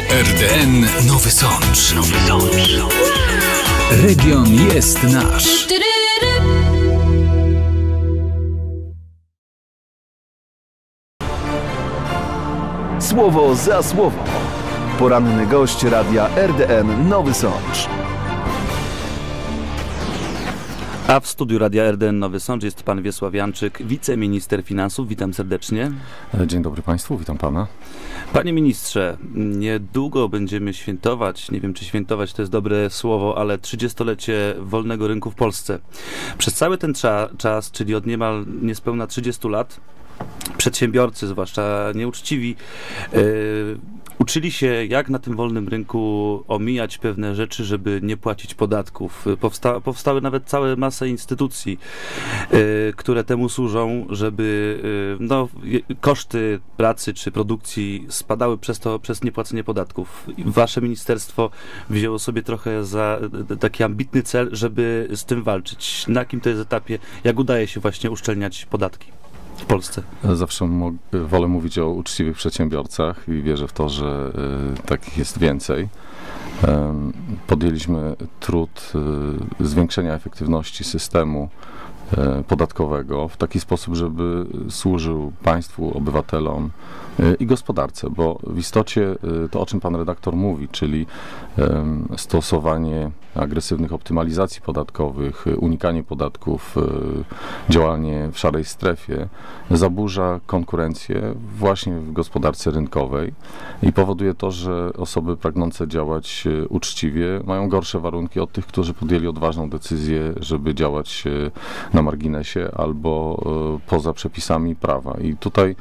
RDN Nowy Sącz. Region jest nasz. Słowo za słowo. Poranny gość radia RDN Nowy Sącz. A w studiu Radia RDN Nowy Sącz jest pan Wiesław Janczyk, wiceminister finansów. Witam serdecznie. Dzień dobry Państwu, witam Pana. Panie ministrze, niedługo będziemy świętować, nie wiem czy świętować to jest dobre słowo, ale 30-lecie wolnego rynku w Polsce. Przez cały ten czas, czyli od niemal niespełna 30 lat, przedsiębiorcy, zwłaszcza nieuczciwi, uczyli się, jak na tym wolnym rynku omijać pewne rzeczy, żeby nie płacić podatków. Powstały nawet całe masę instytucji, które temu służą, żeby koszty pracy czy produkcji spadały przez niepłacenie podatków. Wasze ministerstwo wzięło sobie trochę za taki ambitny cel, żeby z tym walczyć. Na jakim to jest etapie? Jak udaje się właśnie uszczelniać podatki w Polsce? Zawsze wolę mówić o uczciwych przedsiębiorcach i wierzę w to, że takich jest więcej. Podjęliśmy trud zwiększenia efektywności systemu podatkowego w taki sposób, żeby służył państwu, obywatelom i gospodarce, bo w istocie to, o czym pan redaktor mówi, czyli stosowanie agresywnych optymalizacji podatkowych, unikanie podatków, działanie w szarej strefie zaburza konkurencję właśnie w gospodarce rynkowej i powoduje to, że osoby pragnące działać uczciwie mają gorsze warunki od tych, którzy podjęli odważną decyzję, żeby działać na marginesie albo poza przepisami prawa. I tutaj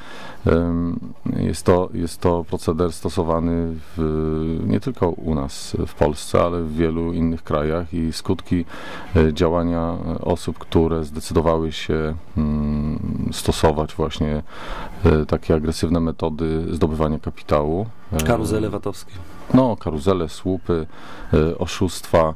jest to proceder stosowany nie tylko u nas w Polsce, ale w wielu innych krajach i skutki działania osób, które zdecydowały się stosować właśnie takie agresywne metody zdobywania kapitału. Karuzele VAT-owskie. Karuzele, słupy, oszustwa,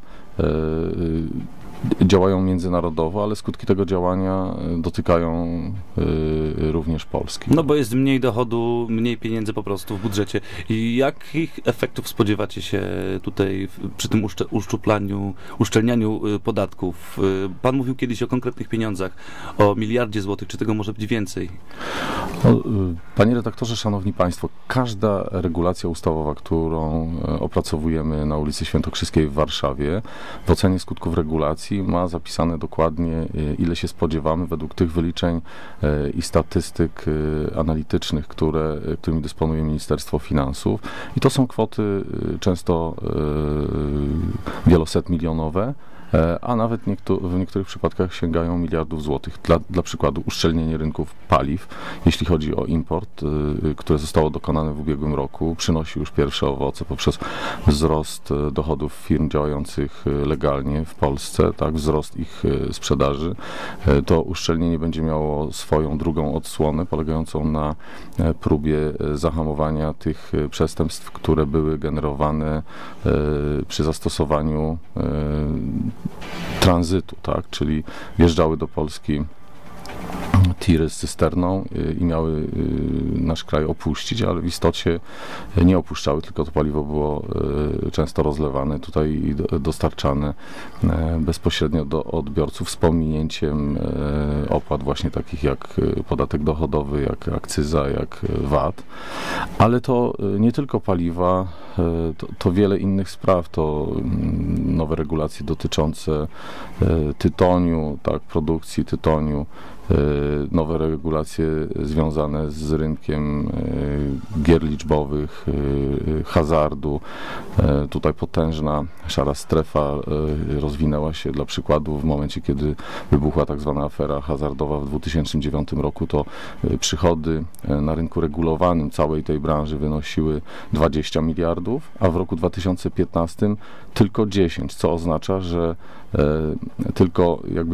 działają międzynarodowo, ale skutki tego działania dotykają również Polski. Bo jest mniej dochodu, mniej pieniędzy po prostu w budżecie. I jakich efektów spodziewacie się tutaj przy tym uszczelnianiu podatków? Pan mówił kiedyś o konkretnych pieniądzach, o 1 miliardzie złotych. Czy tego może być więcej? Panie redaktorze, szanowni państwo, każda regulacja ustawowa, którą opracowujemy na ulicy Świętokrzyskiej w Warszawie, w ocenie skutków regulacji ma zapisane dokładnie, ile się spodziewamy według tych wyliczeń i statystyk analitycznych, którymi dysponuje Ministerstwo Finansów. I to są kwoty często wieloset milionowe, a nawet w niektórych przypadkach sięgają miliardów złotych. Dla przykładu uszczelnienie rynków paliw, jeśli chodzi o import, które zostało dokonane w ubiegłym roku, przynosi już pierwsze owoce poprzez wzrost dochodów firm działających legalnie w Polsce, wzrost ich sprzedaży. To uszczelnienie będzie miało swoją drugą odsłonę, polegającą na próbie zahamowania tych przestępstw, które były generowane przy zastosowaniu tranzytu, czyli wjeżdżały do Polski tiry z cysterną i miały nasz kraj opuścić, ale w istocie nie opuszczały, tylko to paliwo było często rozlewane tutaj i dostarczane bezpośrednio do odbiorców z pominięciem opłat właśnie takich jak podatek dochodowy, jak akcyza, jak VAT. Ale to nie tylko paliwa, to wiele innych spraw, to nowe regulacje dotyczące tytoniu, produkcji tytoniu, nowe regulacje związane z rynkiem gier liczbowych, hazardu. Tutaj potężna szara strefa rozwinęła się. Dla przykładu w momencie, kiedy wybuchła tak zwana afera hazardowa w 2009 roku, to przychody na rynku regulowanym całej tej branży wynosiły 20 miliardów, a w roku 2015 tylko 10, co oznacza, że tylko jakbyśmy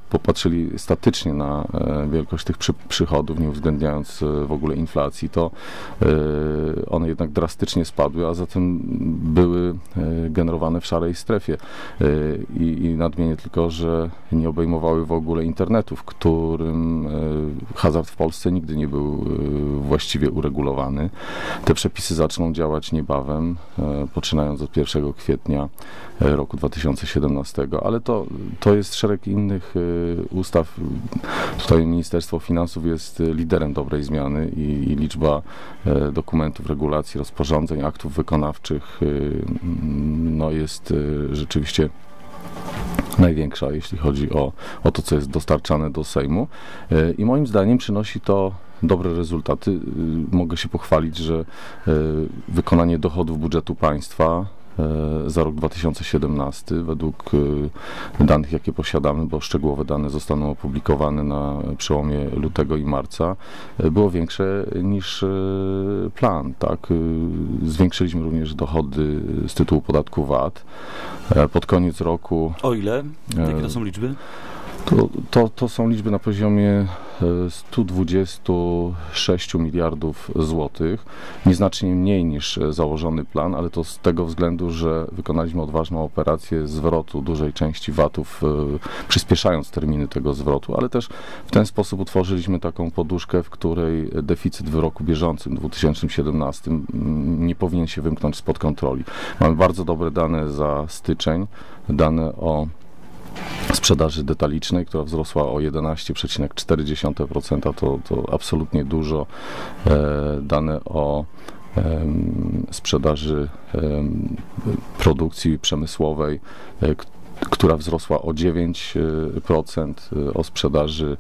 popatrzyli statycznie na wielkość tych przychodów, nie uwzględniając w ogóle inflacji, to one jednak drastycznie spadły, a zatem były generowane w szarej strefie. I nadmienię tylko, że nie obejmowały w ogóle internetu, w którym hazard w Polsce nigdy nie był właściwie uregulowany. Te przepisy zaczną działać niebawem, poczynając od 1 kwietnia roku 2017, ale to jest szereg innych ustaw. Tutaj Ministerstwo Finansów jest liderem dobrej zmiany i liczba dokumentów, regulacji, rozporządzeń, aktów wykonawczych jest rzeczywiście największa, jeśli chodzi o to, co jest dostarczane do Sejmu. I moim zdaniem przynosi to dobre rezultaty. Mogę się pochwalić, że wykonanie dochodów budżetu państwa za rok 2017, według danych, jakie posiadamy, bo szczegółowe dane zostaną opublikowane na przełomie lutego i marca, było większe niż plan. Tak? Zwiększyliśmy również dochody z tytułu podatku VAT. Pod koniec roku... O ile? Jakie to są liczby? To są liczby na poziomie 126 miliardów złotych, nieznacznie mniej niż założony plan, ale to z tego względu, że wykonaliśmy odważną operację zwrotu dużej części VAT-ów, przyspieszając terminy tego zwrotu, ale też w ten sposób utworzyliśmy taką poduszkę, w której deficyt w roku bieżącym, 2017, nie powinien się wymknąć spod kontroli. Mamy bardzo dobre dane za styczeń, dane o sprzedaży detalicznej, która wzrosła o 11,4%, to absolutnie dużo. Dane o sprzedaży produkcji przemysłowej, która wzrosła o 9%, o sprzedaży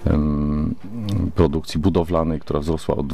produkcji budowlanej, która wzrosła o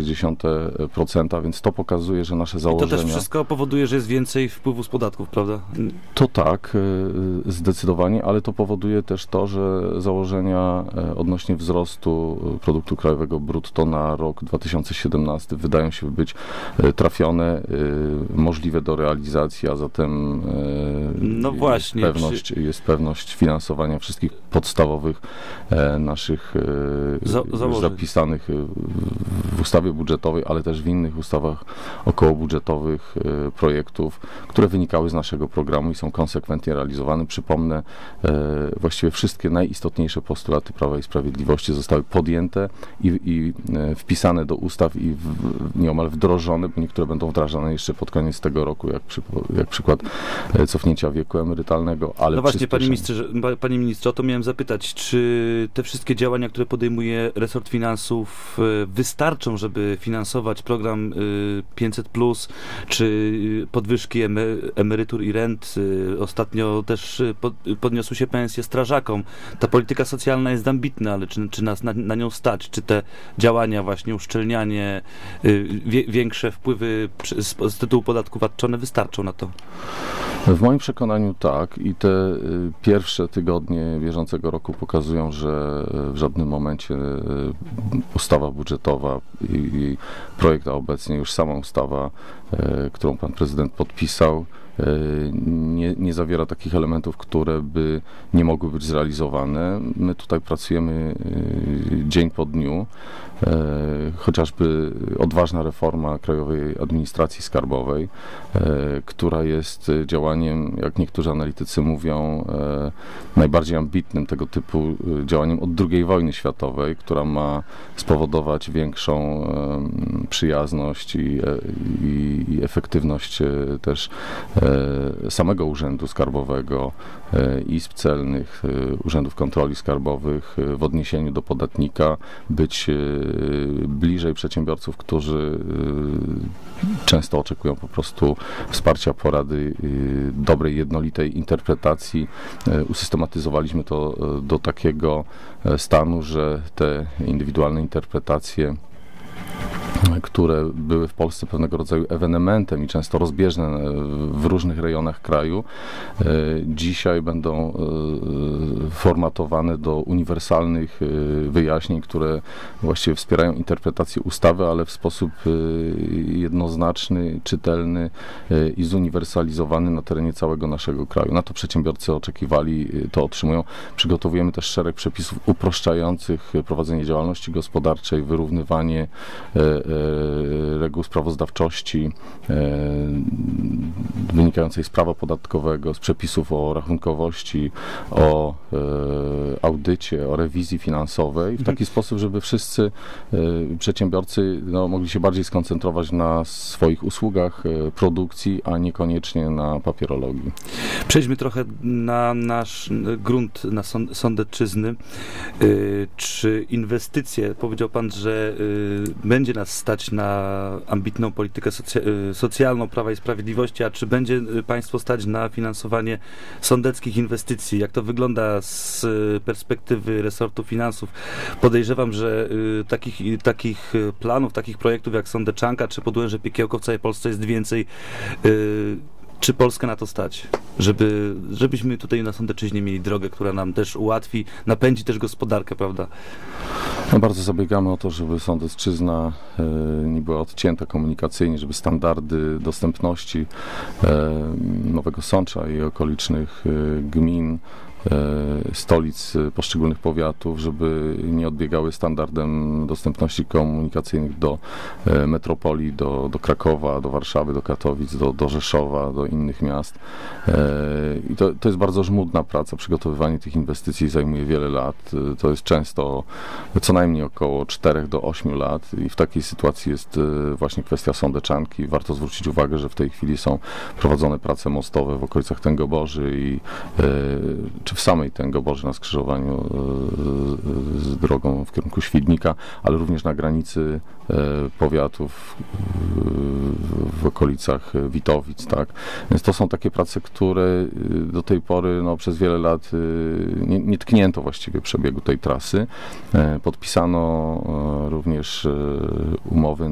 2,4%, więc to pokazuje, że nasze założenia... I to też wszystko powoduje, że jest więcej wpływu z podatków, prawda? To tak, zdecydowanie, ale to powoduje też to, że założenia odnośnie wzrostu produktu krajowego brutto na rok 2017 wydają się być trafione, możliwe do realizacji, a zatem no właśnie, jest pewność finansowania wszystkich podstawowych naszych zapisanych w ustawie budżetowej, ale też w innych ustawach okołobudżetowych projektów, które wynikały z naszego programu i są konsekwentnie realizowane. Przypomnę, właściwie wszystkie najistotniejsze postulaty Prawa i Sprawiedliwości zostały podjęte i wpisane do ustaw i nieomal wdrożone, bo niektóre będą wdrażane jeszcze pod koniec tego roku, jak przykład cofnięcia wieku emerytalnego, ale no właśnie, panie ministrze, o to miałem zapytać, czy te wszystkie działania, które podejmuje resort finansów, wystarczą, żeby finansować program 500+, czy podwyżki emerytur i rent? Ostatnio też podniosły się pensje strażakom. Ta polityka socjalna jest ambitna, ale czy nas na nią stać? Czy te działania, właśnie uszczelnianie, większe wpływy z tytułu podatku VAT, czy one wystarczą na to? W moim przekonaniu tak i te pierwsze tygodnie bieżącego roku pokazują, że w żadnym momencie ustawa budżetowa i projekt, a obecnie już sama ustawa, którą pan prezydent podpisał, nie zawiera takich elementów, które by nie mogły być zrealizowane. My tutaj pracujemy dzień po dniu. Chociażby odważna reforma Krajowej Administracji Skarbowej, która jest działaniem, jak niektórzy analitycy mówią, najbardziej ambitnym tego typu działaniem od II wojny światowej, która ma spowodować większą przyjazność i efektywność też samego Urzędu Skarbowego, izb celnych, urzędów kontroli skarbowych w odniesieniu do podatnika, być bliżej przedsiębiorców, którzy często oczekują po prostu wsparcia, porady, dobrej, jednolitej interpretacji. Usystematyzowaliśmy to do takiego stanu, że te indywidualne interpretacje które były w Polsce pewnego rodzaju ewenementem i często rozbieżne w różnych rejonach kraju, dzisiaj będą formatowane do uniwersalnych wyjaśnień, które właściwie wspierają interpretację ustawy, ale w sposób jednoznaczny, czytelny i zuniwersalizowany na terenie całego naszego kraju. Na to przedsiębiorcy oczekiwali, to otrzymują. Przygotowujemy też szereg przepisów uproszczających prowadzenie działalności gospodarczej, wyrównywanie reguł sprawozdawczości wynikającej z prawa podatkowego, z przepisów o rachunkowości, o audycie, o rewizji finansowej w taki sposób, żeby wszyscy przedsiębiorcy mogli się bardziej skoncentrować na swoich usługach, produkcji, a niekoniecznie na papierologii. Przejdźmy trochę na nasz grunt, na Sądecczyzny. Czy inwestycje, powiedział pan, że będzie nas stać na ambitną politykę socjalną Prawa i Sprawiedliwości, a czy będzie państwo stać na finansowanie sądeckich inwestycji? Jak to wygląda z perspektywy resortu finansów? Podejrzewam, że takich planów, takich projektów jak Sądeczanka czy Podłęże Piekiełko w całej Polsce jest więcej. Czy Polskę na to stać? Żebyśmy tutaj na Sądecczyźnie mieli drogę, która nam też ułatwi, napędzi też gospodarkę, prawda? Bardzo zabiegamy o to, żeby Sądecczyzna nie była odcięta komunikacyjnie, żeby standardy dostępności Nowego Sącza i okolicznych gmin, stolic poszczególnych powiatów, żeby nie odbiegały standardem dostępności komunikacyjnych do metropolii, do Krakowa, do Warszawy, do Katowic, do Rzeszowa, do innych miast. I to jest bardzo żmudna praca. Przygotowywanie tych inwestycji zajmuje wiele lat. To jest często co najmniej około 4 do 8 lat i w takiej sytuacji jest właśnie kwestia Sądeczanki. Warto zwrócić uwagę, że w tej chwili są prowadzone prace mostowe w okolicach Tęgoborzy czy w samej Tęgoborzy na skrzyżowaniu z drogą w kierunku Świdnika, ale również na granicy powiatów w okolicach Witowic, tak? Więc to są takie prace, które do tej pory przez wiele lat nie tknięto właściwie przebiegu tej trasy. Podpisano również umowy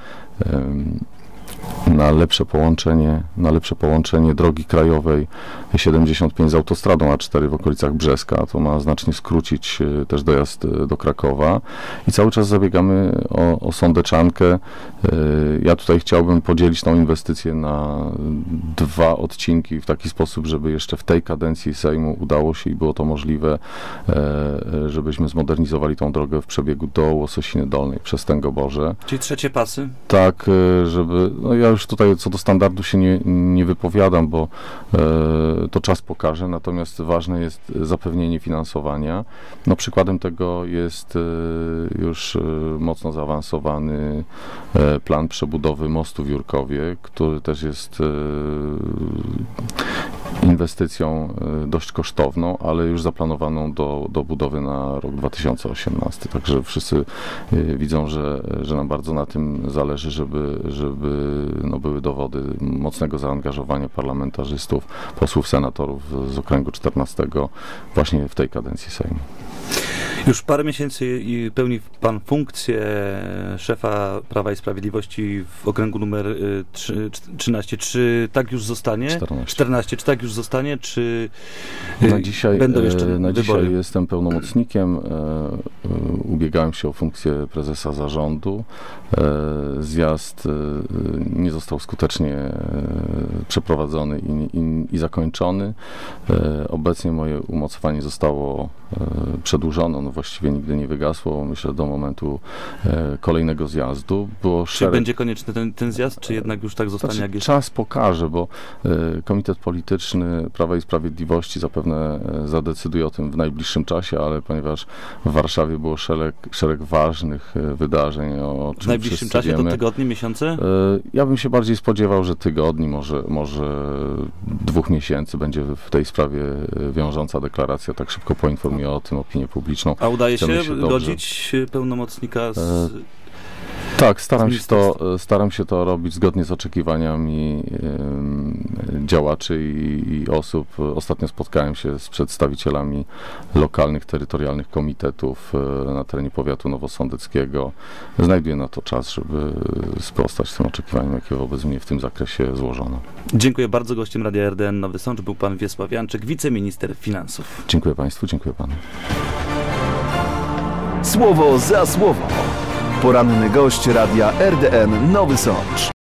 na lepsze połączenie drogi krajowej 75 z autostradą A4 w okolicach Brzeska. To ma znacznie skrócić też dojazd do Krakowa i cały czas zabiegamy o Sądeczankę. Ja tutaj chciałbym podzielić tą inwestycję na 2 odcinki w taki sposób, żeby jeszcze w tej kadencji Sejmu udało się i było to możliwe, żebyśmy zmodernizowali tą drogę w przebiegu do Łososiny Dolnej przez Tęgoborze. Czyli 3 pasy? Tak, żeby ja już tutaj co do standardu się nie wypowiadam, bo to czas pokaże, natomiast ważne jest zapewnienie finansowania. Przykładem tego jest już mocno zaawansowany plan przebudowy mostu w Jurkowie, który też jest inwestycją dość kosztowną, ale już zaplanowaną do budowy na rok 2018. Także wszyscy widzą, że nam bardzo na tym zależy, żeby były dowody mocnego zaangażowania parlamentarzystów, posłów, senatorów z okręgu 14 właśnie w tej kadencji Sejmu. Już parę miesięcy pełni pan funkcję szefa Prawa i Sprawiedliwości w okręgu numer 13. Czy tak już zostanie? 14. Czy tak już zostanie, czy będą jeszcze wybory? Dzisiaj jestem pełnomocnikiem. Ubiegałem się o funkcję prezesa zarządu. Zjazd nie został skutecznie przeprowadzony i zakończony. Obecnie moje umocowanie zostało przedłużone. Właściwie nigdy nie wygasło, myślę, do momentu kolejnego zjazdu. Czy będzie konieczny ten zjazd, czy jednak już tak zostanie, jak jest? Czas pokaże, bo Komitet Polityczny Prawa i Sprawiedliwości zapewne zadecyduje o tym w najbliższym czasie, ale ponieważ w Warszawie było szereg ważnych wydarzeń, o czym w najbliższym czasie wiemy, to tygodnie, miesiące? Ja bym się bardziej spodziewał, że tygodni, może 2 miesięcy będzie w tej sprawie wiążąca deklaracja. Tak szybko poinformuję o tym opinię publiczną. A udaje się godzić pełnomocnika z... Tak, staram się to robić zgodnie z oczekiwaniami działaczy i osób. Ostatnio spotkałem się z przedstawicielami lokalnych, terytorialnych komitetów na terenie powiatu nowosądeckiego. Znajduję na to czas, żeby sprostać tym oczekiwaniom, jakie wobec mnie w tym zakresie złożono. Dziękuję bardzo. Gościem Radia RDN Nowy Sącz był pan Wiesław Janczyk, wiceminister finansów. Dziękuję państwu, dziękuję panu. Słowo za słowo. Poranny gość Radia RDN Nowy Sącz.